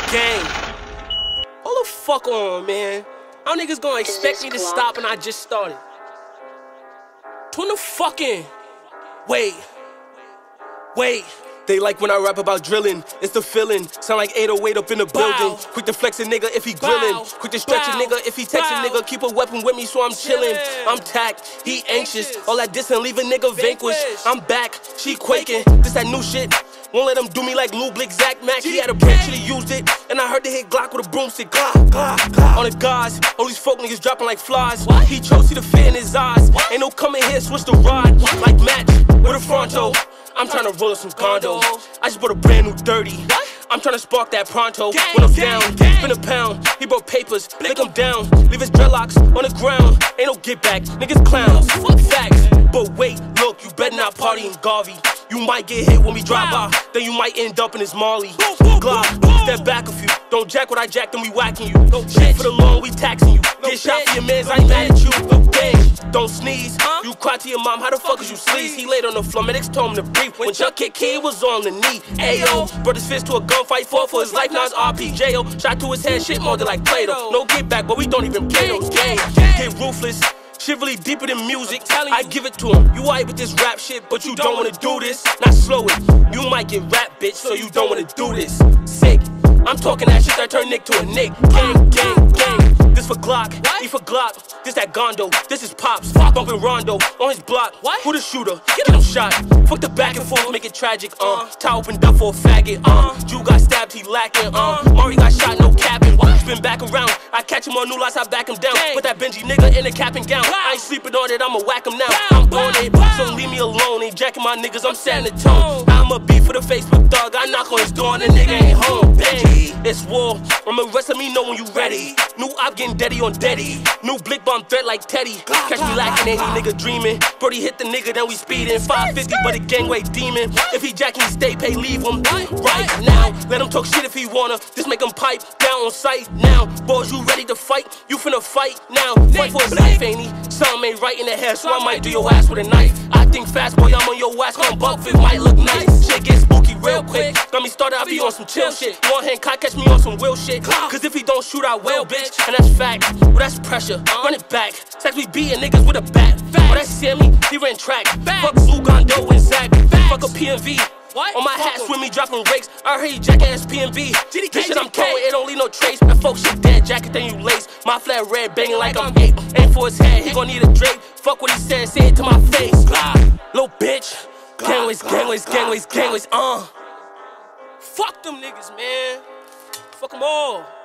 Gang. Hold the fuck on, man. How niggas gonna expect me to stop and I just started? Tune the fuck in. Wait. They like when I rap about drilling, it's the feeling. Sound like 808 up in the building. Quick to flex a nigga if he grillin'. Quick to stretch a nigga if he text a nigga. Keep a weapon with me so I'm chillin'. I'm tacked, he anxious. All that diss and leave a nigga vanquished. I'm back, she quaking. This that new shit. Won't let him do me like Lou Blick, Zach Mack. He had a branch, should've used it. And I heard they hit Glock with a broomstick. Glock. On the guards, all these folk niggas dropping like flies. He chose, see the fear in his eyes. Ain't no coming here, switch the ride. Like match with a fronto. I'm tryna roll up some condos. I just bought a brand new 30. I'm tryna spark that pronto. When I'm down, spin a pound. He brought papers, lick him down. Leave his dreadlocks on the ground. Ain't no get back, niggas clowns. Facts, but wait, look, you better not party in Garvey. You might get hit when we drive by, then you might end up in his Marley. Glock, step back a few. Don't jack what I jack, then we whacking you. Shit for the lawn, we taxing you. Get shot for your mans, I ain't mad at you. Gang, don't sneeze. You cry to your mom, how the fuck is you sleaze? He laid on the floor, medics told him to breathe. When Chuck kicked Key, was on the knee. Ayo, brought his fist to a gunfight, fought for his life, now it's RPJO. Shot to his head, shit molded like Play-Doh. No get back, but we don't even play those games. Get ruthless. Shit really deeper than music, I give it to him. You aight with this rap shit, but you don't wanna do this. Now slow it, you might get rap, bitch, so you don't wanna do this. Sick, I'm talking that shit that turn Nick to a Nick. Gang. This for Glock, E for Glock. This that Gondo, this is Pops. Bumpin' Rondo on his block. Who the shooter? Get him shot. Fuck the back and forth, make it tragic. Tie opened up for a faggot. Drew got stabbed, he lacking. Murray got shot, no capping. Spin back around, I catch him on new lights, I back him down. Put that Benji nigga in a cap and gown. I ain't sleeping on it, I'ma whack him now. I'm on it, so leave me alone. Ain't jacking my niggas, I'm setting the tone. I'ma be for the Facebook thug. I knock on his door and the nigga ain't home. Benji, it's war. I'ma rest of me know when you ready. New op getting deady on deady. New blick bomb threat like Teddy. Catch me lacking, any nigga dreaming. Brody hit the nigga, then we speeding. 550, but the gangway demon. If he jacking, stay pay, leave him right now. Let him talk shit if he wanna. Just make him pipe down on sight now. Boys, you ready to fight? You finna fight now. Fight for his life, ain't he? Something ain't right in the head, so I might do your ass with a knife. I think fast, boy, I'm on your ass. Gon' buck fit, might look nice. Shit get spooky real quick. Got me started, I be on some chill shit. One hand cock, catch me on some real shit. Cause if he don't shoot, I will, bitch. And that's fact. Well, that's pressure. Run it back. It's like we beating niggas with a bat. Oh, that's Sammy, he ran track. Fuck Lou Gondo and Zach. Fuck a PNV. On my hat, swim me dropping rakes. I heard you jackass PNV. This shit I'm throwing, it don't leave no trace. That folks shit dead, jacket then you lace. My flat red banging like I'm 8. Aim for his head, he gon' need a Drake. Fuck what he said, say it to my face. Little bitch. Gangways. Fuck them niggas, man. Fuck them all.